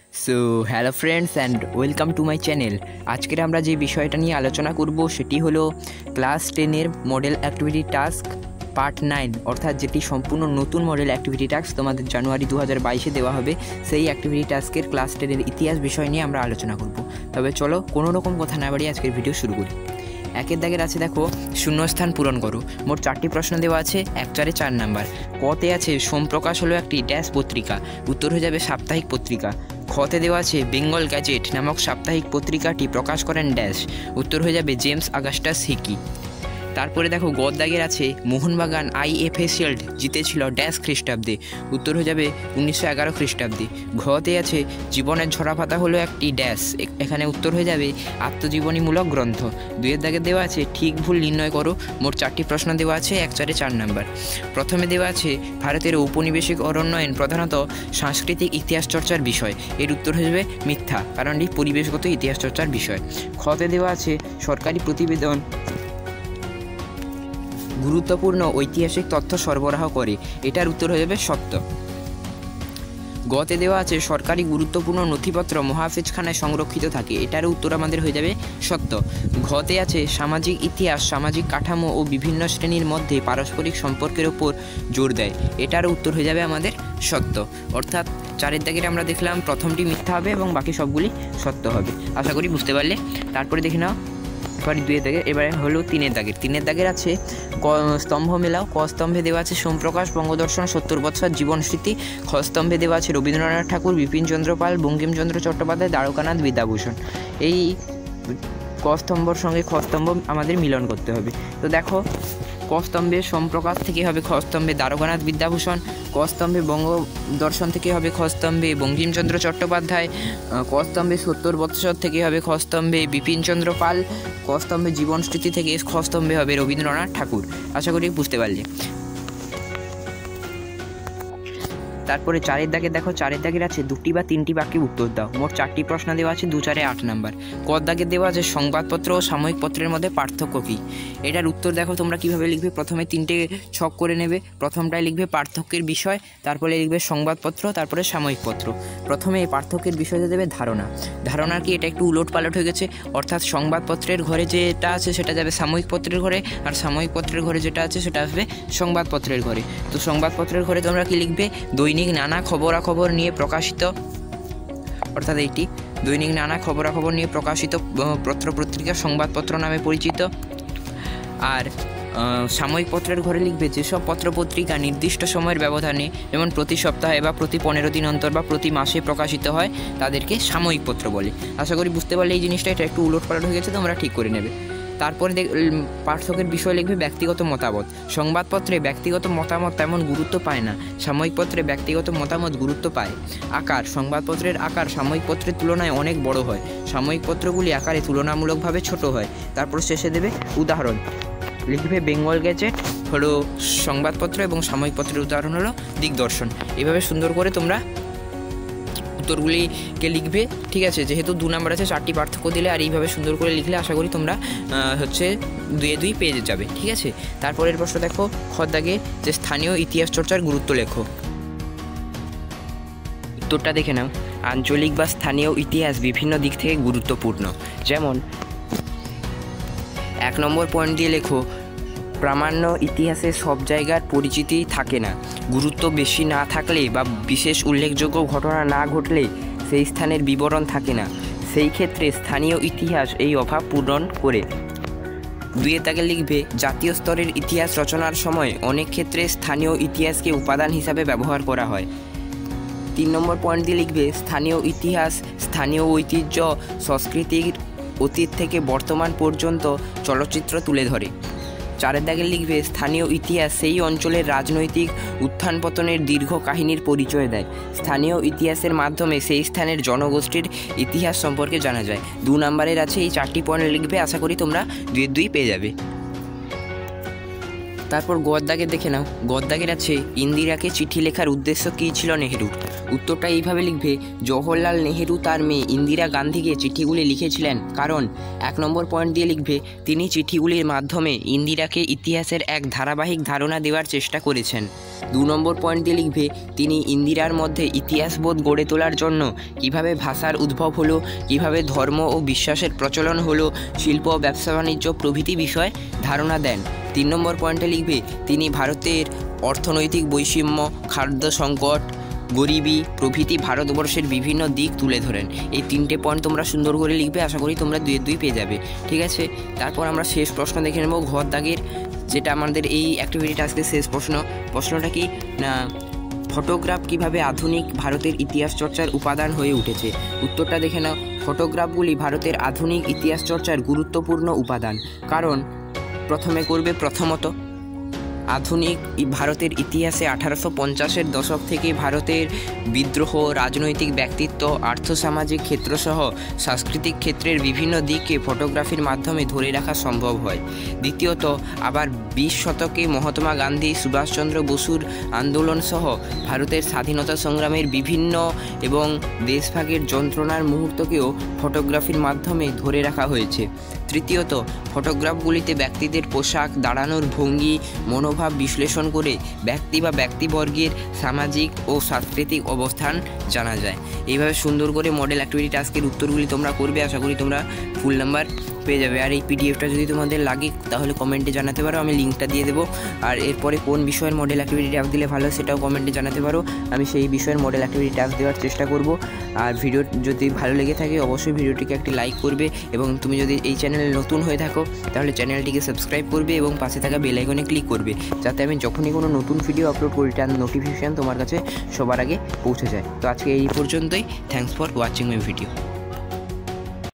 So hello friends and welcome to my channel. আজকের আমরা যে বিষয়টা নিয়ে আলোচনা করব সেটি হলো ক্লাস 10-এর মডেল অ্যাক্টিভিটি টাস্ক পার্ট 9, অর্থাৎ যেটি সম্পূর্ণ নতুন মডেল অ্যাক্টিভিটি টাস্ক তোমাদের জানুয়ারি 2022-এ দেওয়া হবে। সেই অ্যাক্টিভিটি টাস্কের ক্লাস 10-এর ইতিহাস বিষয় নিয়ে আমরা আলোচনা করব। তবে চলো কোনো রকম কথা না বাড়িয়ে আজকের ভিডিও শুরু করি। একের দাগের আছে দেখো শূন্যস্থান পূরণ করো। মোট 4টি প্রশ্ন দেওয়া আছে, 1-4-এ 4 নাম্বার। কতে আছে সোমপ্রকাশ হলো একটি ড্যাশ পত্রিকা, উত্তর হয়ে যাবে সাপ্তাহিক পত্রিকা। খতে দেওয়া আছে বেঙ্গল গ্যাজেট নামক সাপ্তাহিক পত্রিকাটি প্রকাশ করেন ড্যাশ, উত্তর হয়ে যাবে জেমস আগাস্টাস হিকি। তারপরে দেখো গদ দাগের আছে মোহনবাগান আইএফএ শিল্ড জিতেছিল ড্যাশ খ্রিস্টাব্দে, উত্তর হয়ে যাবে 1911 খ্রিস্টাব্দে। ঘতে আছে জীবনের ঝরাপাতা হলো একটি ড্যাশ, এখানে উত্তর হয়ে যাবে আত্মজীবনীমূলক গ্রন্থ। 2-এর দাগে দেওয়া আছে ঠিক ভুল নির্ণয় করো। মোট 4টি প্রশ্ন দেওয়া আছে, 1-4-এ 4 নাম্বার। প্রথমে দেওয়া আছে ভারতের ঔপনিবেশিক অরণ্যায়ন প্রধানত সাংস্কৃতিক ইতিহাস চর্চার বিষয়, এর উত্তর হয়ে যাবে মিথ্যা, কারণ এটি পরিবেশগত ইতিহাস চর্চার বিষয়। খতে দেওয়া আছে সরকারি প্রতিবেদন গুরুত্বপূর্ণ ঐতিহাসিক তথ্য সরবরাহ করে, এটার উত্তর হয়ে যাবে সত্য। গতে দেওয়া আছে সরকারি গুরুত্বপূর্ণ নথিপত্র মহাফেজখানায় সংরক্ষিত থাকে, এটার উত্তর আমাদের হয়ে যাবে সত্য। ঘতে আছে সামাজিক ইতিহাস সামাজিক কাঠামো ও বিভিন্ন শ্রেণীর মধ্যে পারস্পরিক সম্পর্কের ওপর জোর দেয়, এটার উত্তর হয়ে যাবে আমাদের সত্য। অর্থাৎ 4-এর দাগের আমরা দেখলাম প্রথমটি মিথ্যা হবে এবং বাকি সবগুলি সত্য হবে। আশা করি বুঝতে পারলে। তারপরে দেখে নাও 2-এর দাগের, এবারে হলো 3-এর দাগের। 3-এর দাগের আছে স্তম্ভ মেলাও। ক স্তম্ভে দেওয়া আছে সোমপ্রকাশ বঙ্গদর্শন 70 বৎসর জীবন স্মৃতি। খ স্তম্ভে দেওয়া আছে রবীন্দ্রনাথ ঠাকুর বিপিনচন্দ্র পাল বঙ্কিমচন্দ্র চট্টোপাধ্যায় দ্বারকানাথ বিদ্যাভূষণ। এই ক স্তম্ভর সঙ্গে খ স্তম্ভ আমাদের মিলন করতে হবে। তো দেখো ক স্তম্ভে সোমপ্রকাশ থেকে হবে খ স্তম্ভে দ্বারকানাথ বিদ্যাভূষণ, ক স্তম্ভে বঙ্গদর্শন থেকে হবে খ স্তম্ভে বঙ্কিমচন্দ্র চট্টোপাধ্যায়, ক স্তম্ভে 70 বৎসর থেকে হবে খ স্তম্ভে বিপিনচন্দ্র পাল, ক স্তম্ভে জীবন স্মৃতি থেকে খ স্তম্ভে হবে রবীন্দ্রনাথ ঠাকুর। আশা করি বুঝতে পারলে। তারপরে 4-এর দাগে দেখো 4-এর দাগের আছে 2টি বা 3টি বাক্যে উত্তর দাও। মোট 4টি প্রশ্ন দেওয়া আছে, 2-4-এ 8 নাম্বার। ক দাগে দেওয়া আছে সংবাদপত্র ও সাময়িক পত্রের মধ্যে পার্থক্য কী, এটার উত্তর দেখো তোমরা কীভাবে লিখবে। প্রথমে 3টে ছক করে নেবে। প্রথমটায় লিখবে পার্থক্যের বিষয়, তারপরে লিখবে সংবাদপত্র, তারপরে সাময়িক পত্র। প্রথমে এই পার্থক্যের বিষয়তে দেবে ধারণা। ধারণা কি, এটা একটু উলট পালট হয়ে গেছে, অর্থাৎ সংবাদপত্রের ঘরে যেটা আছে সেটা যাবে সাময়িক পত্রের ঘরে, আর সাময়িক পত্রের ঘরে যেটা আছে সেটা আসবে সংবাদপত্রের ঘরে। তো সংবাদপত্রের ঘরে তোমরা কি লিখবে, দৈনিক নানা খবরাখবর নিয়ে প্রকাশিত, অর্থাৎ এইটি দৈনিক নানা খবরাখবর নিয়ে প্রকাশিত পত্র পত্রিকা সংবাদপত্র নামে পরিচিত। আর সাময়িক পত্রের ঘরে লিখবে যেসব পত্রপত্রিকা নির্দিষ্ট সময়ের ব্যবধানে, যেমন প্রতি সপ্তাহে বা প্রতি 15 দিন অন্তর বা প্রতি মাসে প্রকাশিত হয়, তাদেরকে সাময়িক পত্র বলে। আশা করি বুঝতে পারলে এই জিনিসটা, এটা একটু উলটপালট হয়ে গেছে, তোমরা ঠিক করে নেবে। তারপরে পার্থক্যের বিষয় লিখবে ব্যক্তিগত মতামত। সংবাদপত্রে ব্যক্তিগত মতামত তেমন গুরুত্ব পায় না, সাময়িক পত্রে ব্যক্তিগত মতামত গুরুত্ব পায়। আকার, সংবাদপত্রের আকার সাময়িক পত্রের তুলনায় অনেক বড় হয়, সাময়িক পত্রগুলি আকারে তুলনামূলকভাবে ছোট হয়। তারপর শেষে দেবে উদাহরণ, লিখবে বেঙ্গল গ্যাজেট হলো সংবাদপত্র এবং সাময়িক পত্রের উদাহরণ হলো দিগদর্শন। এইভাবে সুন্দর করে তোমরা উত্তরগুলিকে লিখবে, ঠিক আছে। যেহেতু 2 নাম্বার আছে, 4টি পার্থক্য দিলে আর এইভাবে সুন্দর করে লিখলে আশা করি তোমরা 2-2 পেয়ে যাবে, ঠিক আছে। তারপরের প্রশ্ন দেখো খ দাগে, যে স্থানীয় ইতিহাস চর্চার গুরুত্ব লেখো। উত্তরটা দেখে নাও। আঞ্চলিক বা স্থানীয় ইতিহাস বিভিন্ন দিক থেকে গুরুত্বপূর্ণ। যেমন 1 নম্বর পয়েন্ট দিয়ে লেখো, প্রামাণ্য ইতিহাসে সব জায়গার পরিচিতি থাকে না, গুরুত্ব বেশি না থাকলে বা বিশেষ উল্লেখযোগ্য ঘটনা না ঘটলে সেই স্থানের বিবরণ থাকে না, সেই ক্ষেত্রে স্থানীয় ইতিহাস এই অভাব পূরণ করে। 2-এর দাগে লিখবে জাতীয় স্তরের ইতিহাস রচনার সময় অনেক ক্ষেত্রে স্থানীয় ইতিহাসকে উপাদান হিসাবে ব্যবহার করা হয়। 3 নম্বর পয়েন্ট দিয়ে লিখবে স্থানীয় ইতিহাস স্থানীয় ঐতিহ্য সংস্কৃতির অতীত থেকে বর্তমান পর্যন্ত চলচ্চিত্র তুলে ধরে। 4-এর দাগে লিখবে স্থানীয় ইতিহাস সেই অঞ্চলের রাজনৈতিক উত্থান পতনের দীর্ঘ কাহিনীর পরিচয় দেয়, স্থানীয় ইতিহাসের মাধ্যমে সেই স্থানের জনগোষ্ঠীর ইতিহাস সম্পর্কে জানা যায়। 2 নাম্বারের আছে, এই 4টি পয়েন্ট লিখবে, আশা করি তোমরা 2-2 পেয়ে যাবে। তারপর গদ দাগে দেখে নাও। গদ দাগের আছে ইন্দিরাকে চিঠি লেখার উদ্দেশ্য কী ছিল নেহেরুর। উত্তরটা এইভাবে লিখবে, জওহরলাল নেহেরু তার মেয়ে ইন্দিরা গান্ধীকে চিঠিগুলি লিখেছিলেন কারণ 1 নম্বর পয়েন্ট দিয়ে লিখবে, তিনি চিঠিগুলির মাধ্যমে ইন্দিরাকে ইতিহাসের এক ধারাবাহিক ধারণা দেওয়ার চেষ্টা করেছেন। 2 নম্বর পয়েন্ট দিয়ে লিখবে, তিনি ইন্দিরার মধ্যে ইতিহাসবোধ গড়ে তোলার জন্য কিভাবে ভাষার উদ্ভব হলো, কিভাবে ধর্ম ও বিশ্বাসের প্রচলন হলো, শিল্প ব্যবসা বাণিজ্য প্রভৃতি বিষয়ে ধারণা দেন। 3 নম্বর পয়েন্টে লিখবে, তিনি ভারতের অর্থনৈতিক বৈষম্য, খাদ্য সংকট, গরিবি প্রভৃতি ভারতবর্ষের বিভিন্ন দিক তুলে ধরেন। এই 3টে পয়েন্ট তোমরা সুন্দর করে লিখবে, আশা করি তোমরা 2-2 পেয়ে যাবে। ঠিক আছে, তারপর আমরা শেষ প্রশ্ন দেখে নেব ঘর দাগের, যেটা আমাদের এই অ্যাক্টিভিটি টাস্কের শেষ প্রশ্নটা কি না, ফটোগ্রাফ কিভাবে আধুনিক ভারতের ইতিহাস চর্চার উপাদান হয়ে উঠেছে। উত্তরটা দেখে নাও, ফটোগ্রাফগুলি ভারতের আধুনিক ইতিহাস চর্চার গুরুত্বপূর্ণ উপাদান। কারণ প্রথমে করবে প্রথমত, আধুনিক ভারতের ইতিহাসে 1850-এর দশক থেকে ভারতের বিদ্রোহ, রাজনৈতিক ব্যক্তিত্ব, আর্থসামাজিক ক্ষেত্রসহ সাংস্কৃতিক ক্ষেত্রের বিভিন্ন দিককে ফটোগ্রাফির মাধ্যমে ধরে রাখা সম্ভব হয়। দ্বিতীয়ত, আবার 20 শতকে মহাত্মা গান্ধী, সুভাষচন্দ্র বসুর আন্দোলনসহ ভারতের স্বাধীনতা সংগ্রামের বিভিন্ন এবং দেশভাগের যন্ত্রণার মুহূর্তকেও ফটোগ্রাফির মাধ্যমে ধরে রাখা হয়েছে। তৃতীয়ত, ফটোগ্রাফগুলিতে ব্যক্তিদের পোশাক, দাঁড়ানোর ভঙ্গি, মনোভাব বিশ্লেষণ করে ব্যক্তি বা ব্যক্তিবর্গের সামাজিক ও সাংস্কৃতিক অবস্থান জানা যায়। এইভাবে সুন্দর করে মডেল অ্যাক্টিভিটি টাস্কের উত্তরগুলি তোমরা করবে, আশা করি তোমরা ফুল নাম্বার পেয়ে যাবে। আর এই পিডিএফটা যদি তোমাদের লাগে তাহলে কমেন্টে জানাতে পারো, আমি লিঙ্কটা দিয়ে দেবো। আর এরপরে কোন বিষয়ের মডেল অ্যাক্টিভিটি টাস্ক দিলে ভালো সেটাও কমেন্টে জানাতে পারো, আমি সেই বিষয়ের মডেল অ্যাক্টিভিটি টাস্ক দেওয়ার চেষ্টা করব। আর ভিডিও যদি ভালো লেগে থাকে অবশ্যই ভিডিওটিকে একটি লাইক করবে, এবং তুমি যদি এই চ্যানেলে নতুন হয়ে থাকো তাহলে চ্যানেলটিকে সাবস্ক্রাইব করবে এবং পাশে থাকা বেল আইকনে ক্লিক করবে, যাতে আমি যখনই কোনো নতুন ভিডিও আপলোড করি তার নোটিফিকেশান তোমার কাছে সবার আগে পৌঁছে যায়। তো আজকে এই পর্যন্তই। Thanks for watching my video.